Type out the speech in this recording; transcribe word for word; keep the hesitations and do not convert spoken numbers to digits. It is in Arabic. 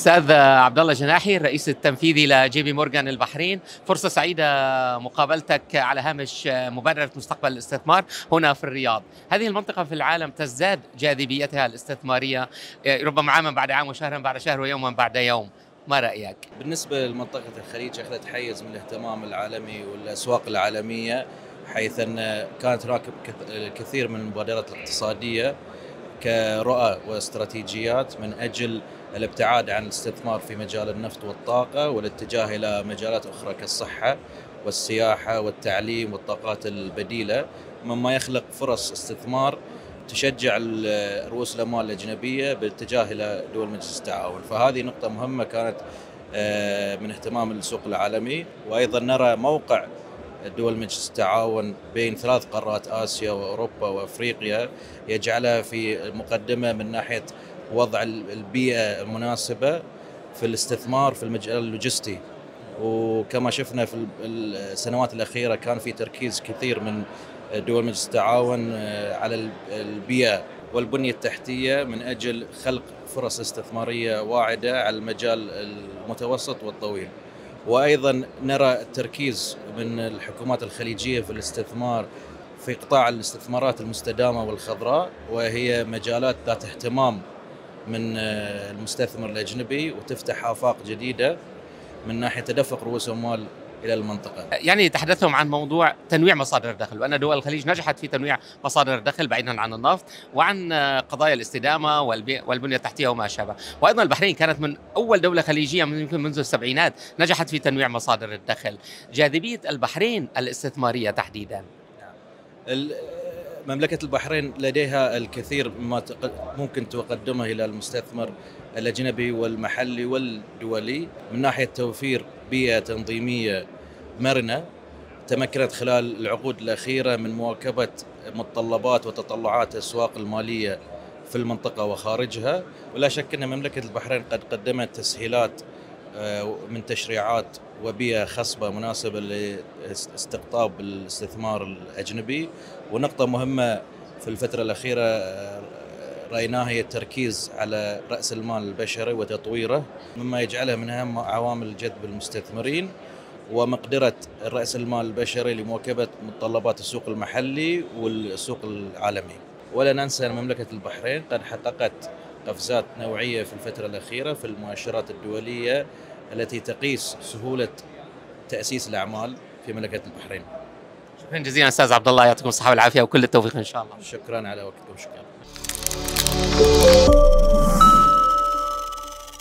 أستاذ عبد الله جناحي الرئيس التنفيذي لجي بي مورغان البحرين، فرصة سعيدة مقابلتك على هامش مبادرة مستقبل الاستثمار هنا في الرياض. هذه المنطقة في العالم تزداد جاذبيتها الاستثمارية ربما عاما بعد عام وشهرا بعد شهر ويوما بعد يوم، ما رأيك؟ بالنسبة لمنطقة الخليج أخذت حيز من الاهتمام العالمي والأسواق العالمية، حيث أن كانت هناك الكثير من المبادرات الاقتصادية كرؤى واستراتيجيات من أجل الابتعاد عن الاستثمار في مجال النفط والطاقة والاتجاه إلى مجالات أخرى كالصحة والسياحة والتعليم والطاقات البديلة، مما يخلق فرص استثمار تشجع رؤوس الأموال الأجنبية بالاتجاه إلى دول مجلس التعاون. فهذه نقطة مهمة كانت من اهتمام السوق العالمي. وأيضا نرى موقع دول مجلس التعاون بين ثلاث قارات آسيا وأوروبا وأفريقيا يجعلها في المقدمة من ناحية وضع البيئة المناسبة في الاستثمار في المجال اللوجستي. وكما شفنا في السنوات الأخيرة كان في تركيز كثير من دول مجلس التعاون على البيئة والبنية التحتية من أجل خلق فرص استثمارية واعدة على المجال المتوسط والطويل. وأيضا نرى التركيز من الحكومات الخليجية في الاستثمار في قطاع الاستثمارات المستدامة والخضراء، وهي مجالات ذات اهتمام من المستثمر الأجنبي وتفتح آفاق جديدة من ناحية تدفق رؤوس أموال إلى المنطقة. يعني تحدثهم عن موضوع تنويع مصادر الدخل، وأن دول الخليج نجحت في تنويع مصادر الدخل بعيدا عن النفط وعن قضايا الاستدامة والبنية التحتية وما شابه. وأيضا البحرين كانت من أول دولة خليجية يمكن منذ السبعينات نجحت في تنويع مصادر الدخل. جاذبية البحرين الاستثمارية تحديدا. مملكة البحرين لديها الكثير مما ممكن تقدمه إلى المستثمر الأجنبي والمحلي والدولي من ناحية توفير بيئة تنظيمية مرنة تمكنت خلال العقود الأخيرة من مواكبة متطلبات وتطلعات الأسواق المالية في المنطقة وخارجها. ولا شك أن مملكة البحرين قد قدمت تسهيلات من تشريعات وبيئة خصبة مناسبة لاستقطاب الاستثمار الأجنبي. ونقطة مهمة في الفترة الأخيرة رأيناها هي التركيز على رأس المال البشري وتطويره، مما يجعلها من أهم عوامل جذب المستثمرين ومقدرة رأس المال البشري لمواكبة متطلبات السوق المحلي والسوق العالمي. ولا ننسى أن مملكة البحرين قد حققت قفزات نوعية في الفترة الأخيرة في المؤشرات الدولية التي تقيس سهولة تأسيس الأعمال في مملكة البحرين. شكرا جزيلا أستاذ عبد الله، يعطيكم الصحة والعافية وكل التوفيق إن شاء الله. شكرا على وقتكم. شكرا.